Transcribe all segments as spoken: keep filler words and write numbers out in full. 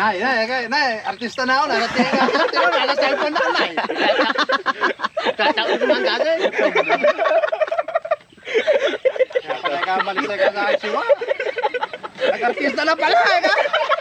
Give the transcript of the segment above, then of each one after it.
Nay, nay, nay, nay, artista na ako, narating ka. Tino, nasa cellphone na ako, nay. Tataon naman gagawin. Kaya pala ka, malis na ka sa archiwa. Nag-artista na pala, eh, ka?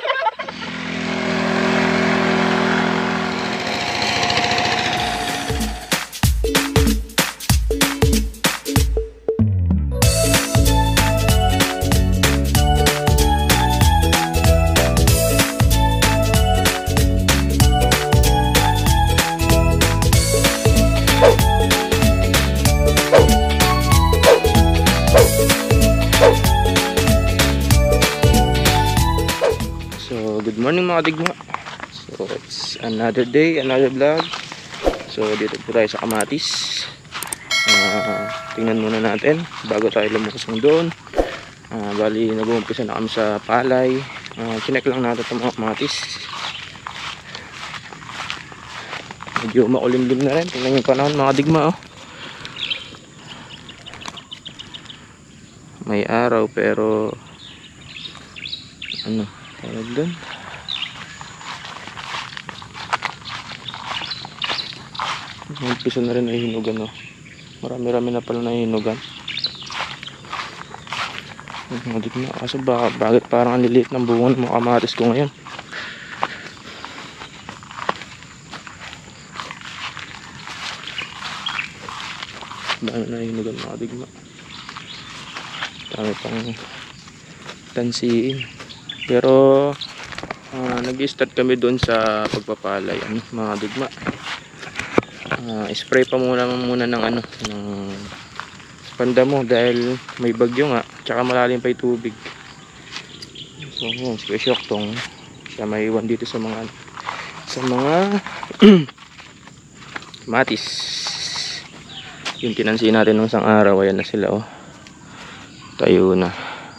Good morning mga digma. So it's another day, another vlog. So dito po tayo sa Kamatis. uh, Tingnan muna natin bago tayo lumukas ng doon. uh, Bali nag-uumpisa na kami sa palay. uh, Chinek lang natin itong mga kamatis. Medyo makulimlim na rin. Tingnan yung panahon mga digma, oh. May araw pero ano tawag doon, umpisa na rin nahihinugan, oh. Marami-rami na pala nahihinugan. Madik na. Kaso ba, bakit parang ang liliit ng bunga ng mga kamatis ko ngayon? Dami nahihinugan mga digma. Dami pang tansiin. Pero uh, nag-start kami doon sa pagpapalay, ano, mga digma. Uh, spray pa muna muna ng ano ng pandamo dahil may bagyo nga, tsaka malalim pa 'yung tubig. So yun, special tong siya may iwan dito sa mga sa mga kamatis. Yung tinansiin natin nung isang araw, ayan na sila, oh. Tayo na.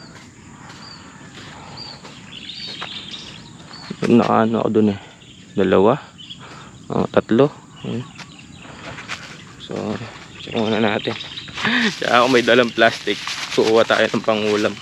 Nakaano ako dun, eh, dalawa, oh, tatlo. Ayan. So, check muna natin. Tsaka ako may dalang plastic. Kukuha tayo ng pangulam.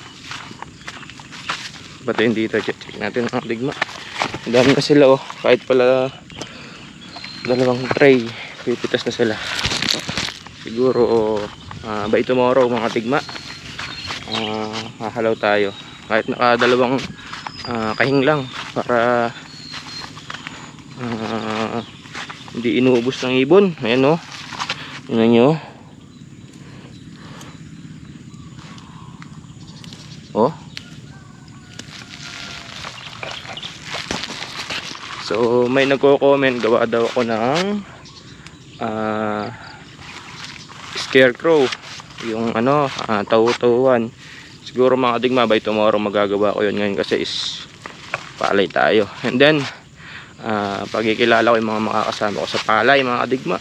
Pati dito, check, check natin ang digma. Ang dami na sila, oh. Kahit pala dalawang tray, pipitas na sila. Siguro uh, by tomorrow mga digma, uh, hahalaw tayo. Kahit nakadalawang uh, kahing lang para uh, hindi inuubos ng ibon. Ayan, oh. Tingnan nyo. Oh. So may nagko-comment, gawa daw ako ng uh, scarecrow, yung ano, uh, taw-tawuan. Siguro mga digma by tomorrow magagawa ko yun. Ngayon kasi is palay tayo. And then uh, pagkikilala ko yung mga makakasama ko sa palay mga digma.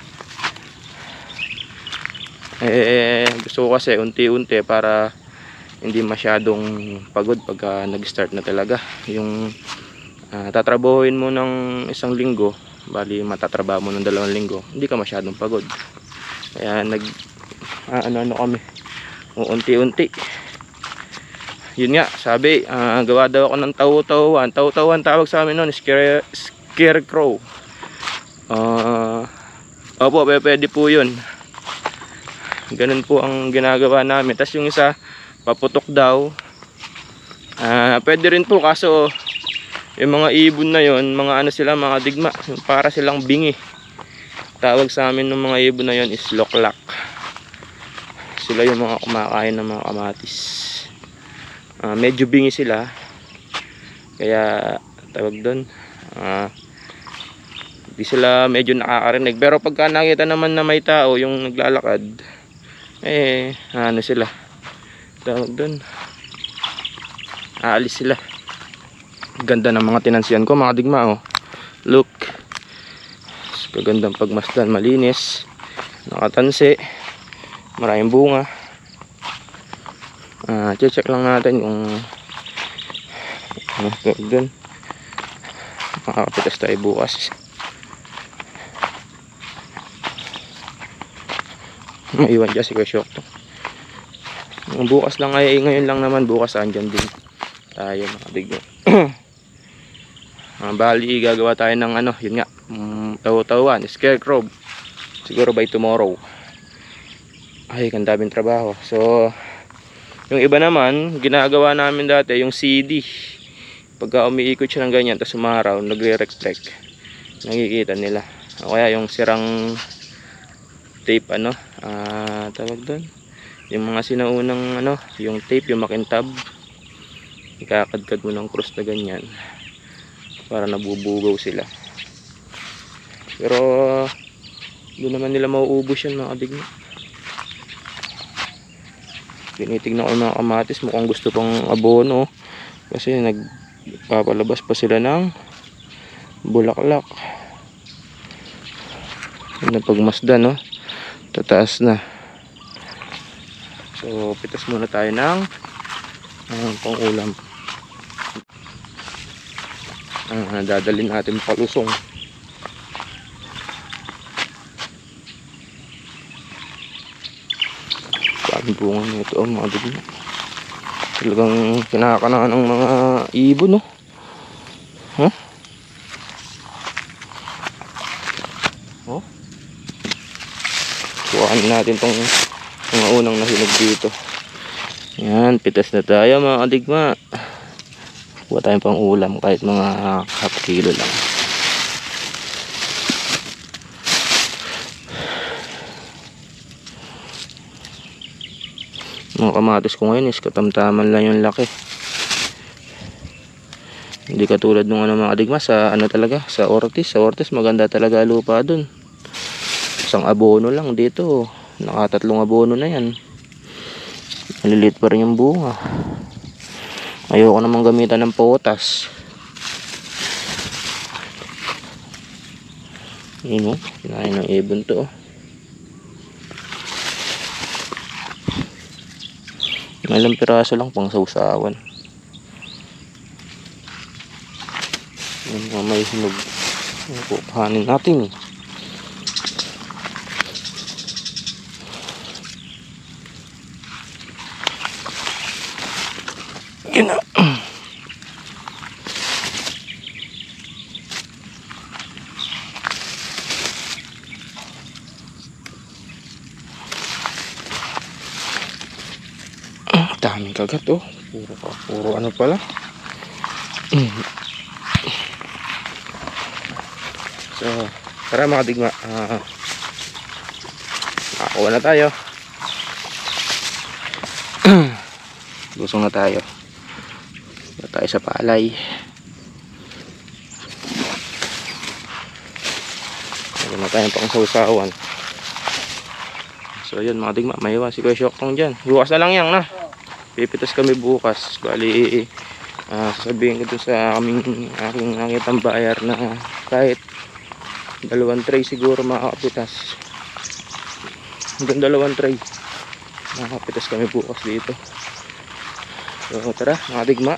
Eh, gusto ko kasi unti-unti para hindi masyadong pagod pagka nag-start na talaga. Yung uh, tatrabahuin mo ng isang linggo, bali matatrabaho mo ng dalawang linggo, hindi ka masyadong pagod. Kaya nag uh, ano-ano kami, unti-unti. Yun nga, sabi, uh, gawa daw ako ng taw-tawuan. Taw-tawuan tawag sa amin noon, scare, scarecrow. Uh, opo, pwede po yun. Ganun po ang ginagawa namin. Tapos yung isa, paputok daw. Uh, pwede rin po, kaso yung mga ibon na yon, mga ano sila, mga digma, para silang bingi. Tawag sa amin ng mga ibon na yon is loklak. Sila yung mga kumakain ng mga kamatis. Uh, medyo bingi sila. Kaya tawag doon, uh, di sila medyo nakakarinig. Pero pagka nakita naman na may tao yung naglalakad, eh ano sila, tawag doon, aalis sila. Ganda ng mga tinansiyan ko mga digma, oh. Look, kagandang pagmasdan, malinis, nakatansi, maraming bunga. Ah, check lang natin yung ano doon. Makakapitas tayo bukas. Maiwan dyan si Kusyok to. Bukas lang ay ngayon lang naman, bukas andyan din tayo mga digma. Uh, bali gagawa tayo ng ano, yun nga, um, taw-tawan, scarecrow. Siguro by tomorrow. Ay, ang daming trabaho. So, yung iba naman, ginagawa namin dati yung C D. Pagka umiikot siya ng ganyan, tapos umaraw, nagre-reflect. Nakikita nila. O kaya yung sirang tape, ano, ah, tawag doon. Yung mga sinaunang, ano, yung tape, yung makintab. Ikakadkad mo ng cross na ganyan. Para nabubugaw sila. Pero, doon naman nila mauubos yan, mga kadigma. Tinitignan ko yung mga kamatis, mukhang gusto pang abono. Kasi nagpapalabas pa sila ng bulaklak. Napagmasdan, no? Tataas na. So, pitas muna tayo ng uh, pang-ulam. Uh, dadalhin natin palusong. Ang bunga nito, oh, mga dugmo. Talagang kinakana ng mga ibon, no? Huh? Oh? Kuhanin natin tong mga unang nahinog dito. Yan, pitas na tayo, mga kadigma. Kuha tayong pang ulam kahit mga half kilo lang. Mga kamatis ko ngayon is katamtaman lang yung laki. Hindi katulad nung ano, mga kadigma, sa ano talaga, sa Ortiz. Sa Ortiz maganda talaga lupa dun. Isang abono lang dito, nakatatlong abono na yan. Maliliit pa rin yung bunga. Ayoko namang gamitan ng potas. Yun, oh, kinain ng ibon to, oh. Ilang piraso lang pang sausawan. Yan nga, may hinog. Kukuhanin natin. Yan na. Daming kagat, oh. Puro, puro ano pala. So, tara mga digma. Uh, nakakuha na tayo. Lusong na tayo. Na tayo sa palay. Meron na tayong pang sausawan. So yun mga digma, may iwan si Kuya Syoktong dyan. Bukas na lang yan, na. Pipitas kami bukas. Bali, uh, sasabihin ko dun sa aming aking nakitang bayar na kahit dalawang tray siguro makakapitas. Hanggang dalawang tray makakapitas kami bukas dito. So tara mga digma,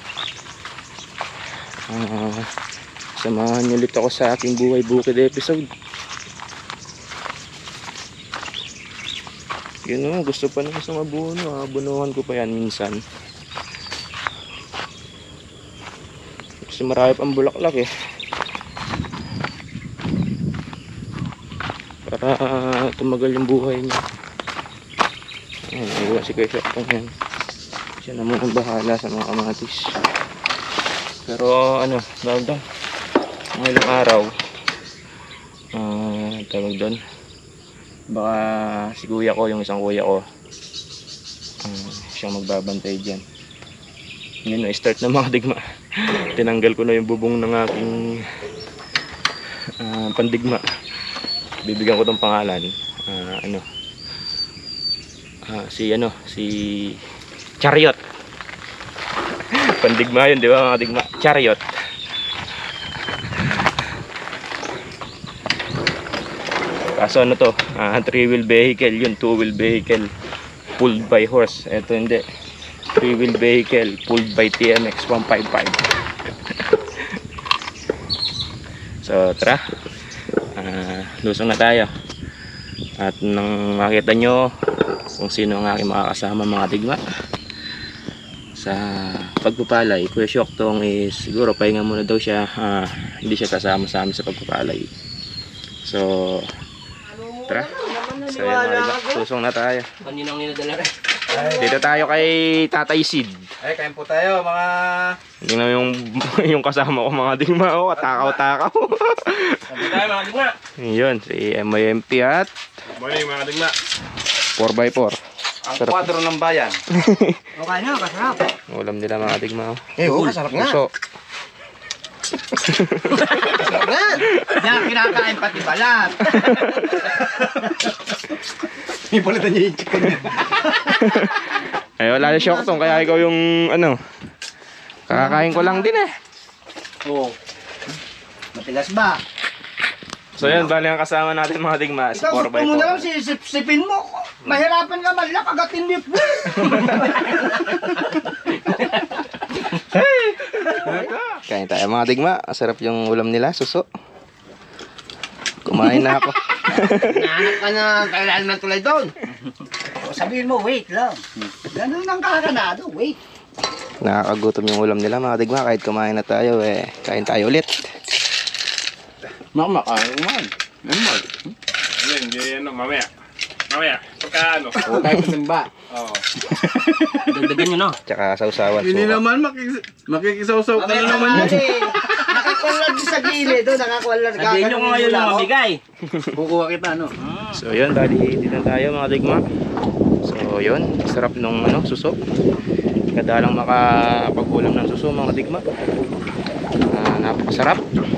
uh, samahan nyo ulit ako sa aking buhay bukid episode. Yun, o, gusto pa ng isang abono, abunuhan ko pa yan minsan. Kasi marami pang bulaklak, eh. Para uh, tumagal yung buhay niya. Ayan, naiwan si Kuya Syoktong yan. Siya naman ang bahala sa mga kamatis. Pero ano, tawag doon, mga ilang araw, uh, tawag doon, baka si kuya ko, yung isang kuya ko, um, siyang magbabantay dyan. Yun, start na mga digma. Tinanggal ko na yung bubong ng aking uh, pandigma. Bibigyan ko tong pangalan, uh, ano, uh, si ano, si Chariot. Pandigma yun, di ba mga digma? Chariot. Kaso ano to, uh, three wheel vehicle, yun two wheel vehicle pulled by horse. Ito hindi, three wheel vehicle pulled by T M X one fifty-five. So tara, uh, lusong na tayo. At nang makita nyo kung sino ang aking makakasama mga digma, sa pagpupalay. Kuya Syoktong is siguro pahinga muna daw siya, ah, hindi siya kasama sa amin sa pagpupalay. So tara, so yun mga diba, susong na tayo. Kaninang ninadala rin. Dito tayo kay Tatay Sid. Ay, kain po tayo mga... Hindi na yung, yung kasama ko mga digma, oh, takaw-takaw. Sabi tayo mga digma. Yun, si M Y M P at Morning mga digma. four by four. Ang kwadro ng bayan. Okay na, kasarap. Ulam nila mga digma. Oh. Eh, oo, kasarap nga. Puso. Kasarap na. Yan, kinakain pati balat. Ipalitan niya yung chicken niya. Eh, wala na Syoktong, kaya ikaw yung ano. Kakakain ko lang din eh. Oo. Matigas ba? So yun, bali ang kasama natin mga digma, si Ikaw four gusto by mo na lang four. sisip-sipin mo. Mahirapan ka man lang, kagatin mo. Kain tayo mga digma, masarap yung ulam nila, suso. Kumain na ako. Nahanap ka na kailan ng tulay doon. Sabihin mo, wait lang. Ganun ang kakanado, wait. Nakakagutom yung ulam nila mga digma, kahit kumain na tayo eh, kain tayo ulit. Makmakain man. Normal. Hindi, hindi, ano, mamaya. Mamaya, pagka ano. Oo, tayo sa simba. Oo. Dagdagan nyo, no? Tsaka sausawan Hindi suka. naman, makikis makikisaw-saw ka na naman yun. Nakakulat sa gilid doon, nakakulat. Sabihin nyo ngayon lang mabigay. Kukuha kita, no? So yun, bali dito na tayo mga digma. So yun, sarap nung ano, suso. Kadalang makapag-ulam ng suso mga digma. Uh, napakasarap.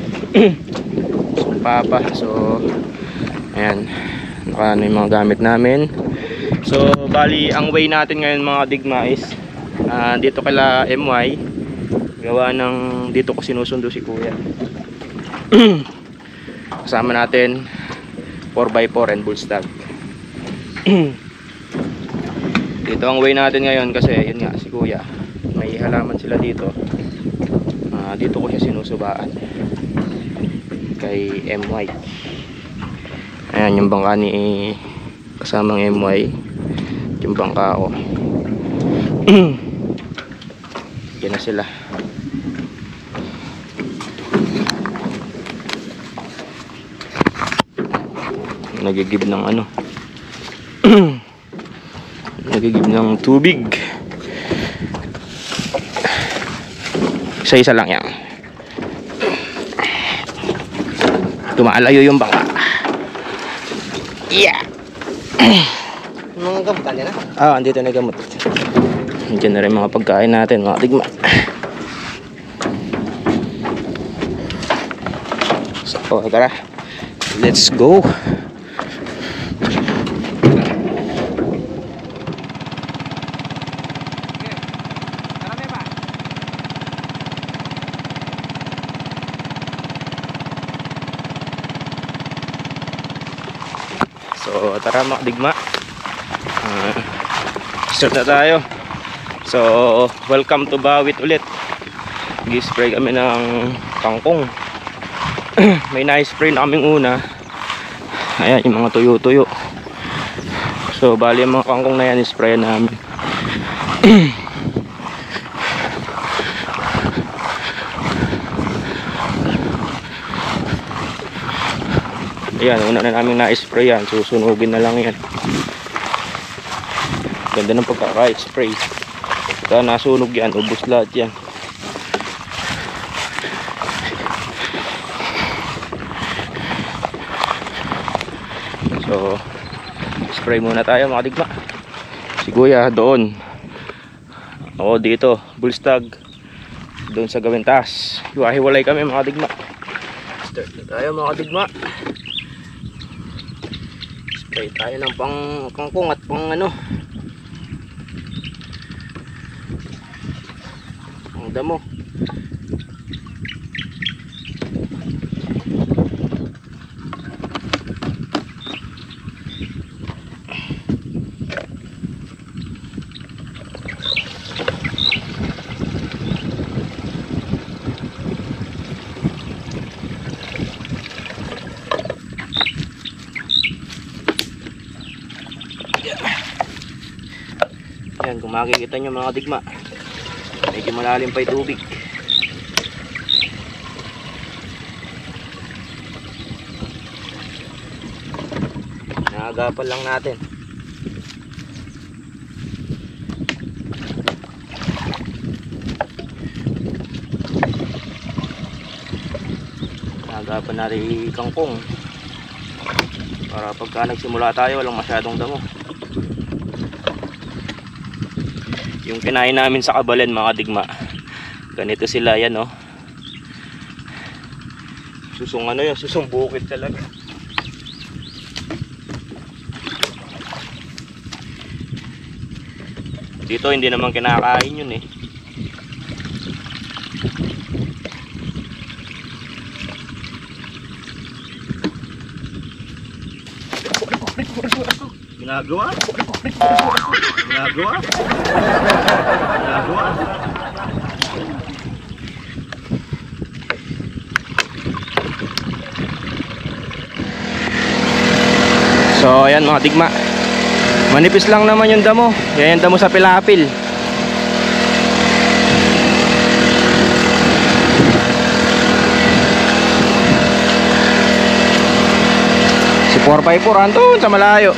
Papa. So ayan, naka ano yung mga gamit namin. So bali ang way natin ngayon mga digma is uh, dito kala M Y, gawa ng dito ko sinusundo si kuya. Kasama natin four by four and bull stag. Dito ang way natin ngayon kasi yun nga si kuya, may halaman sila dito. Uh, dito ko siya sinusubaan kay M Y. Ayan yung bangka ni kasamang M Y, yung bangka ko. Yan na sila. Nagigib ng ano nagigib ng tubig. Isa-isa lang yan. Tumalayo yung bangka. Yeah. Mga gamot ka na? Ah, andito na gamot. Nandiyan na rin mga pagkain natin, mga tigma. So, okay, tara. Let's go. So tara mga digma, uh, start na tayo. So welcome to Bawit ulit. Gi-spray kami ng kangkong. May na-spray na kaming una. Ayan yung mga tuyo-tuyo. So bali yung mga kangkong na yan spray namin. Ayan, una na namin na-spray yan. Susunugin na lang yan. Ganda ng pagkaka-spray. Kaya nasunog yan, ubos lahat yan. So spray muna tayo mga digma. Si kuya doon, ako dito, bullstag doon sa Gawintas. Hiwa-hiwalay kami mga digma. Start na tayo mga digma. Spray tayo ng pang kangkong at pang ano, ang damo. Yan, kung makikita nyo mga digma, Medyo malalim pa yung tubig. Naagapan lang natin. Naagapan natin yung kangkong. Para pagka nagsimula tayo, walang masyadong damo. Yung kinain namin sa Kabalen mga digma, ganito sila yan, oh. Susong ano yun, susong bukid talaga. Dito hindi naman kinakain yun eh. Ginagawa? Ginagawa? Ginagawa? So ayan mga digma, manipis lang naman yung damo. Yan yung damo sa Pilapil. Si four by four andun sa malayo.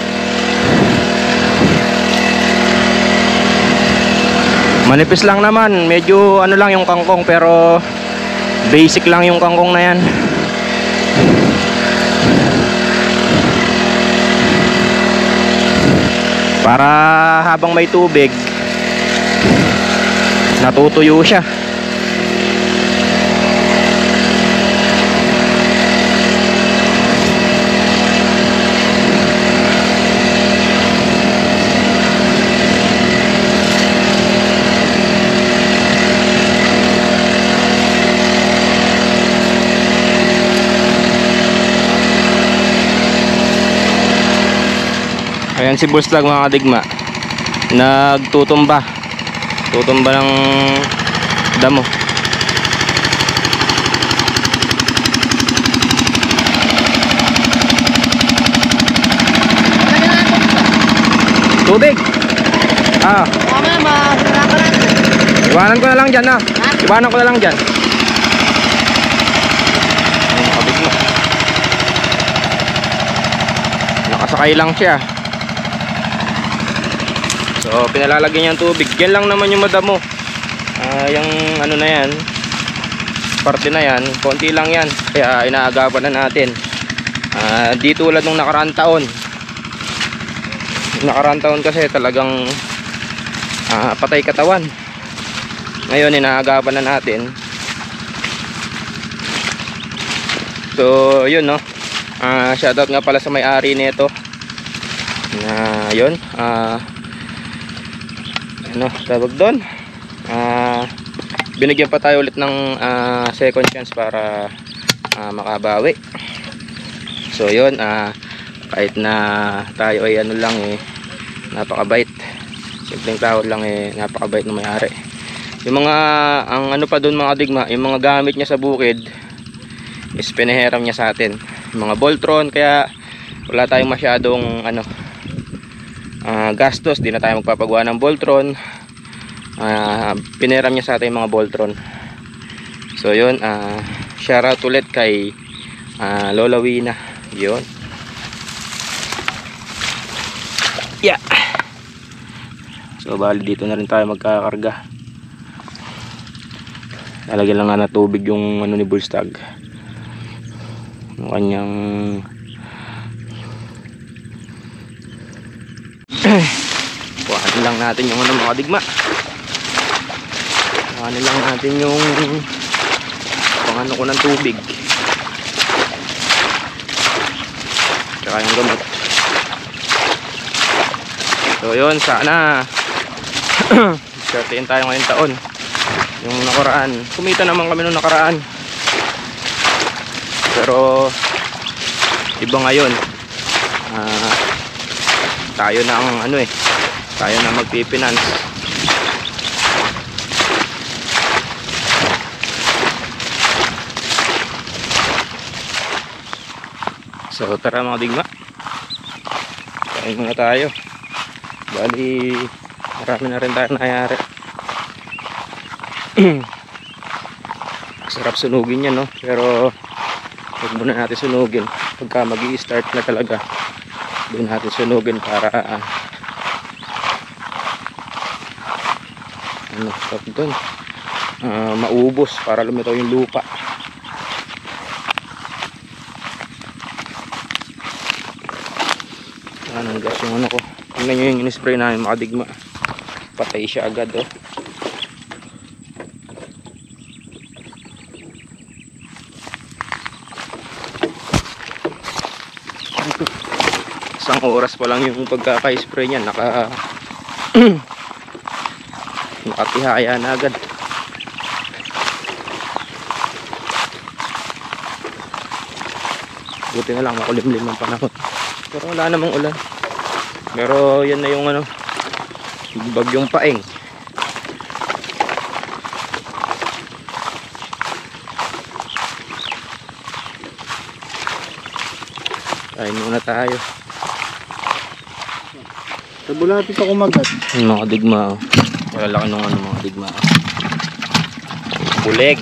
Manipis lang naman, medyo ano lang yung kangkong, pero basic lang yung kangkong na yan. Para habang may tubig, natutuyo siya. Ayan si Bullstag mga digma, nagtutumba tutumba ng damo. Tubig ah, iwanan ko na lang dyan, ah. Iwanan ko na lang dyan. Nakasakay lang siya. So pinalalagyan niya ang tubig. Yan lang naman yung madamo. uh, Yung ano na yan, parte na yan, konti lang yan. Kaya inaagapan na natin. uh, Di tulad nung nakaraang taon. Nakaraang taon kasi talagang uh, patay katawan. Ngayon inaagapan na natin. So yun, no. uh, Shoutout nga pala sa may-ari nito na yun, ah uh, ano tawag doon, uh, binigyan pa tayo ulit ng uh, second chance para uh, makabawi. So yun, uh, kahit na tayo ay ano lang eh, napakabait, simpleng tao lang eh, napakabait ng may-ari. Yung mga, ang ano pa doon mga digma, yung mga gamit niya sa bukid is pinahiram niya sa atin, yung mga Voltron, kaya wala tayong masyadong ano Uh, gastos, di na tayo magpapagawa ng Voltron. uh, Piniram niya sa atin yung mga Voltron. So yun, uh, shout out ulit kay uh, Lola Wina. Yun. Yeah. So bali dito na rin tayo magkakarga. Lalagyan lang nga na tubig yung ano ni Bullstag, yung kanyang kuhanin lang natin yung ano mga digma, kuhanin lang natin yung pangano ko ng tubig tsaka yung gamot. So yun, sana swertein tayo ngayong taon. Yung nakaraan, kumita naman kami nung nakaraan, pero iba ngayon. uh, tayo na ang ano eh, tayo na magpipinance. So tara mga digma, kain muna tayo. Bali marami na rin tayo nangyari. Sarap sunugin yan, no? Pero huwag muna natin sunugin. Pagka mag-i-start na talaga, doon natin sunugin para uh, ano, stop doon. Uh, maubos para lumitaw yung lupa. Anong gas yung ano ko. Tingnan nyo yung in-spray namin mga digma. Patay siya agad, oh. Isang oras pa lang yung pagkaka-spray niya, naka nakatihaya na agad. Buti na lang makulimlim ang panahon, pero wala namang ulan. Pero yan na yung ano, bagyong Paeng. Kain muna tayo. Tabulati pa kumagat. Yung mga digma, oh. Malalaki nung ano mga digma. Buleg.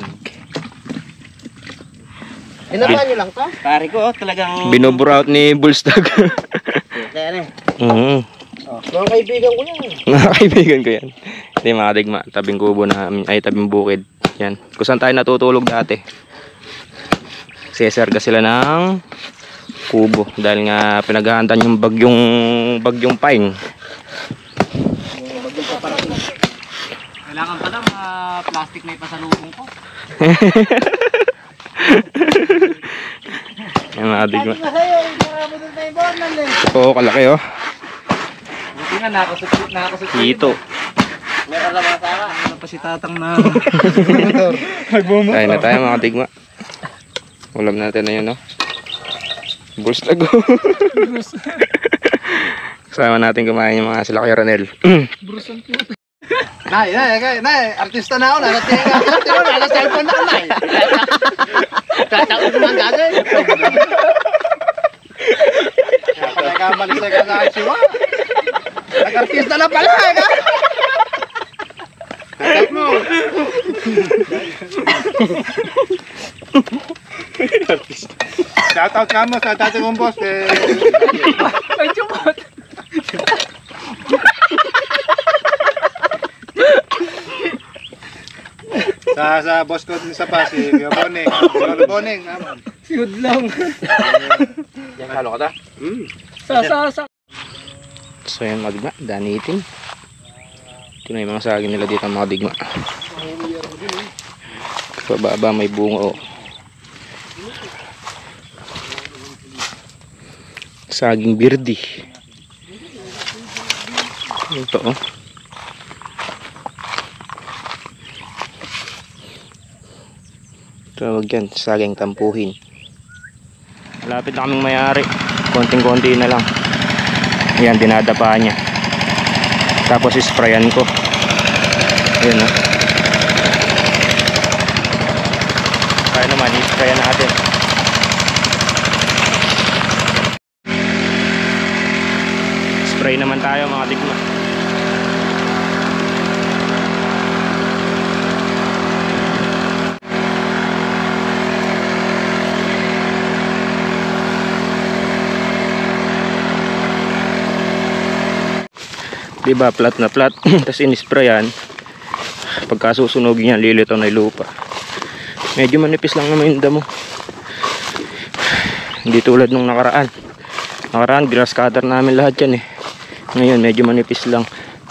Inabahan nyo lang to? Pare ko, oh, talagang... Binobrout ni Bullstag. Kaya na eh. Oo. Oh, mga kaibigan ko yan. Mga kaibigan ko yan. Hindi mga digma, tabing kubo namin, ay tabing bukid. Yan. Kung saan tayo natutulog dati. Sesarga sila ng kubo dahil nga pinaghahandaan yung bagyong bagyong Paeng. Kailangan pa lang mga plastic na ipasalubong ko. Yan mga digma. Sabi ko sa'yo, marami doon tayo bornan eh. Oo, kalaki oh. Buti nga nakasupit, nakasupit. Dito. Meron lang mga saka. Ano pa si tatang na... Kain na tayo mga digma. Ulam natin na yun, no? Bullstag. Kasama natin kumain yung mga sila kay Ronel. Nay, nay, nay, nay, artista na ako, narating nga sila, tino, nasa cellphone na ako, nay. Tataon naman gagawin. Kaya pala ka, malisay ka sa Aisiwa. Nag-artista na pala, eh, ka? Tatak mo. Shoutout ka mo sa dati mong boss, eh. Ay, chumot. Sa sa boss ko din sa pa, si Kuya Boneng. Kuya Boneng, aman. Siyod lang. Yan, halo ka ta? Hmm. Sa, sa, sa. So yan mga digma, danitin. Ito na yung mga saging nila dito mga digma. Pababa may bunga oh. Saging birdi. Ito oh. Tawag yan, saging tampuhin. Malapit na kaming mayari. Konting-konti na lang. Yan, dinadapa niya. Tapos isprayan ko. Ayan oh. Kaya naman, isprayan natin. Spray naman tayo mga digma. Diba flat na flat. Tapos in-sprayan. Pagka susunogin yan, lilitaw na yung lupa. Medyo manipis lang naman yung damo. Hindi tulad nung nakaraan. Nakaraan grass cutter namin lahat yan eh. Ngayon medyo manipis lang.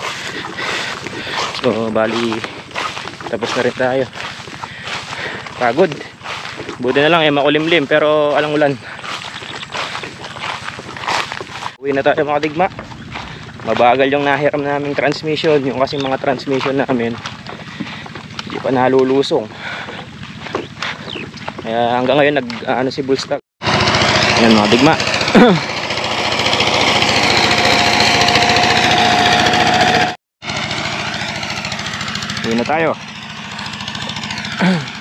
So bali tapos na rin tayo. Pagod. Buti na lang eh makulimlim pero alang ulan. Uwi na tayo mga digma. Mabagal yung nahiram naming transmission. Yung kasi mga transmission namin hindi pa nalulusong. Kaya hanggang ngayon nag uh, ano si Bullstag. Ayan mga digma. Uwi na tayo.